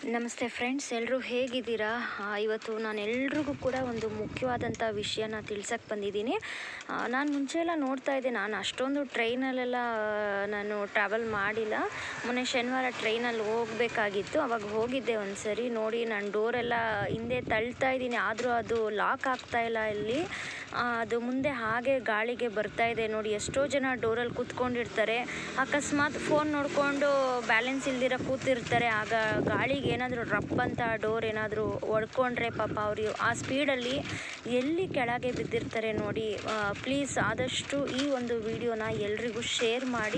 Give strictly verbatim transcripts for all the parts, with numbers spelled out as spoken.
ನಮಸ್ತೆ ಫ್ರೆಂಡ್ಸ್, ಎಲ್ಲರೂ ಹೇಗಿದ್ದೀರಾ? ಇವತ್ತು ನಾನು ಎಲ್ರಿಗೂ ಕೂಡ ಒಂದು ಮುಖ್ಯವಾದಂಥ ವಿಷಯನ ತಿಳ್ಸಕ್ಕೆ ಬಂದಿದ್ದೀನಿ. ನಾನು ಮುಂಚೆ ಎಲ್ಲ ನೋಡ್ತಾ ಇದ್ದೆ, ನಾನು ಅಷ್ಟೊಂದು ಟ್ರೈನಲ್ಲೆಲ್ಲ ನಾನು ಟ್ರಾವೆಲ್ ಮಾಡಿಲ್ಲ. ಮೊನ್ನೆ ಶನಿವಾರ ಟ್ರೈನಲ್ಲಿ ಹೋಗಬೇಕಾಗಿತ್ತು, ಅವಾಗ ಹೋಗಿದ್ದೆ ಒಂದು ಸರಿ. ನೋಡಿ, ನಾನು ಡೋರೆಲ್ಲ ಹಿಂದೆ ತಳ್ತಾ ಇದ್ದೀನಿ, ಆದರೂ ಅದು ಲಾಕ್ ಆಗ್ತಾ ಇಲ್ಲ. ಇಲ್ಲಿ ಅದು ಮುಂದೆ ಹಾಗೆ ಗಾಳಿಗೆ ಬರ್ತಾ ಇದೆ. ನೋಡಿ, ಎಷ್ಟೋ ಜನ ಡೋರಲ್ಲಿ ಕೂತ್ಕೊಂಡಿರ್ತಾರೆ, ಅಕಸ್ಮಾತ್ ಫೋನ್ ನೋಡಿಕೊಂಡು ಬ್ಯಾಲೆನ್ಸ್ ಇಲ್ದಿರ ಕೂತಿರ್ತಾರೆ. ಆಗ ಗಾಳಿಗೆ ಏನಾದರೂ ರಪ್ ಅಂತ ಡೋರ್ ಏನಾದರೂ ಒಡ್ಕೊಂಡ್ರೆ ಪಾಪ ಅವರು ಆ ಸ್ಪೀಡಲ್ಲಿ ಎಲ್ಲಿ ಕೆಳಗೆ ಬಿದ್ದಿರ್ತಾರೆ ನೋಡಿ. ಪ್ಲೀಸ್ ಆದಷ್ಟು ಈ ಒಂದು ವಿಡಿಯೋನ ಎಲ್ರಿಗೂ ಶೇರ್ ಮಾಡಿ.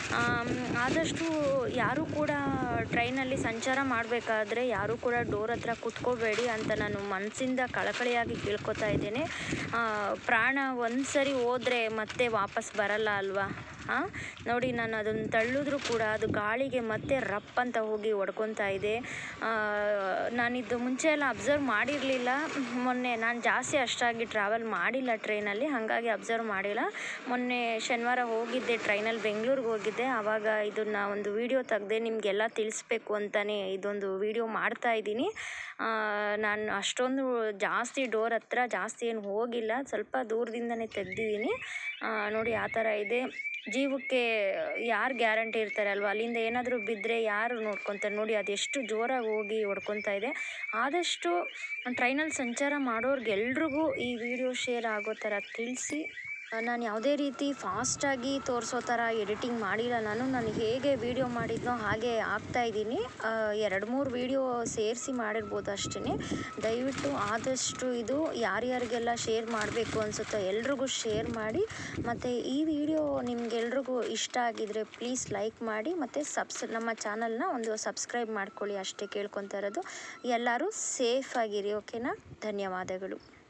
ಆದಷ್ಟು ಯಾರೂ ಕೂಡ ಟ್ರೈನಲ್ಲಿ ಸಂಚಾರ ಮಾಡಬೇಕಾದ್ರೆ ಯಾರೂ ಕೂಡ ಡೋರ್ ಹತ್ರ ಕೂತ್ಕೋಬೇಡಿ ಅಂತ ನಾನು ಮನಸ್ಸಿಂದ ಕಳಕಳಿಯಾಗಿ ಕೇಳ್ಕೊತಾ ಇದ್ದೇನೆ. ಪ್ರಾಣ ಒಂದು ಸರಿ ಹೋದರೆ ಮತ್ತೆ ವಾಪಸ್ ಬರಲ್ಲ ಅಲ್ವಾ? ಹಾಂ, ನೋಡಿ, ನಾನು ಅದನ್ನು ತಳ್ಳಿದ್ರೂ ಕೂಡ ಅದು ಗಾಳಿಗೆ ಮತ್ತೆ ರಪ್ ಅಂತ ಹೋಗಿ ಹೊಡ್ಕೊತಾ ಇದೆ. ನಾನಿದ್ದು ಮುಂಚೆ ಎಲ್ಲ ಅಬ್ಸರ್ವ್ ಮಾಡಿರಲಿಲ್ಲ. ಮೊನ್ನೆ ನಾನು ಜಾಸ್ತಿ ಅಷ್ಟಾಗಿ ಟ್ರಾವೆಲ್ ಮಾಡಿಲ್ಲ ಟ್ರೈನಲ್ಲಿ, ಹಾಗಾಗಿ ಅಬ್ಸರ್ವ್ ಮಾಡಿಲ್ಲ. ಮೊನ್ನೆ ಶನಿವಾರ ಹೋಗಿದ್ದೆ ಟ್ರೈನಲ್ಲಿ, ಬೆಂಗಳೂರಿಗೆ ಹೋಗಿದ್ದೆ. ಆವಾಗ ಇದನ್ನು ಒಂದು ವಿಡಿಯೋ ತೆಗೆದೆ, ನಿಮಗೆಲ್ಲ ತಿಳಿಸ್ಬೇಕು ಅಂತಲೇ ಇದೊಂದು ವಿಡಿಯೋ ಮಾಡ್ತಾ ಇದ್ದೀನಿ. ನಾನು ಅಷ್ಟೊಂದು ಜಾಸ್ತಿ ಡೋರ್ ಹತ್ರ ಜಾಸ್ತಿ ಏನು ಹೋಗಿಲ್ಲ, ಸ್ವಲ್ಪ ದೂರದಿಂದನೇ ತೆಗ್ದಿದ್ದೀನಿ. ನೋಡಿ, ಆ ಥರ ಇದೆ. ಜೀವಕ್ಕೆ ಯಾರು ಗ್ಯಾರಂಟಿ ಇರ್ತಾರೆ ಅಲ್ವಾ? ಅಲ್ಲಿಂದ ಏನಾದರೂ ಬಿದ್ದರೆ ಯಾರು ನೋಡ್ಕೊತಾರೆ? ನೋಡಿ, ಅದೆಷ್ಟು ಜೋರಾಗಿ ಹೋಗಿ ಹೊಡ್ಕೊತಾ ಇದೆ. ಆದಷ್ಟು ಟ್ರೈನಲ್ಲಿ ಸಂಚಾರ ಮಾಡೋರ್ಗೆಲ್ರಿಗೂ ಈ ವಿಡಿಯೋ ಶೇರ್ ಆಗೋ ಥರ ತಿಳಿಸಿ. ನಾನು ಯಾವುದೇ ರೀತಿ ಫಾಸ್ಟಾಗಿ ತೋರಿಸೋ ಥರ ಎಡಿಟಿಂಗ್ ಮಾಡಿಲ್ಲ. ನಾನು ನಾನು ಹೇಗೆ ವೀಡಿಯೋ ಮಾಡಿದ್ನೋ ಹಾಗೆ ಹಾಕ್ತಾಯಿದ್ದೀನಿ. ಎರಡು ಮೂರು ವೀಡಿಯೋ ಸೇರಿಸಿ ಮಾಡಿರ್ಬೋದು ಅಷ್ಟೇ. ದಯವಿಟ್ಟು ಆದಷ್ಟು ಇದು ಯಾರ್ಯಾರಿಗೆಲ್ಲ ಶೇರ್ ಮಾಡಬೇಕು ಅನಿಸುತ್ತೋ ಎಲ್ರಿಗೂ ಶೇರ್ ಮಾಡಿ. ಮತ್ತು ಈ ವಿಡಿಯೋ ನಿಮಗೆಲ್ರಿಗೂ ಇಷ್ಟ ಆಗಿದರೆ ಪ್ಲೀಸ್ ಲೈಕ್ ಮಾಡಿ, ಮತ್ತು ಸಬ್ಸ್ ನಮ್ಮ ಚಾನಲ್ನ ಒಂದು ಸಬ್ಸ್ಕ್ರೈಬ್ ಮಾಡ್ಕೊಳ್ಳಿ, ಅಷ್ಟೇ ಕೇಳ್ಕೊತಾ ಇರೋದು. ಎಲ್ಲರೂ ಸೇಫ್ ಆಗಿರಿ, ಓಕೆನಾ? ಧನ್ಯವಾದಗಳು.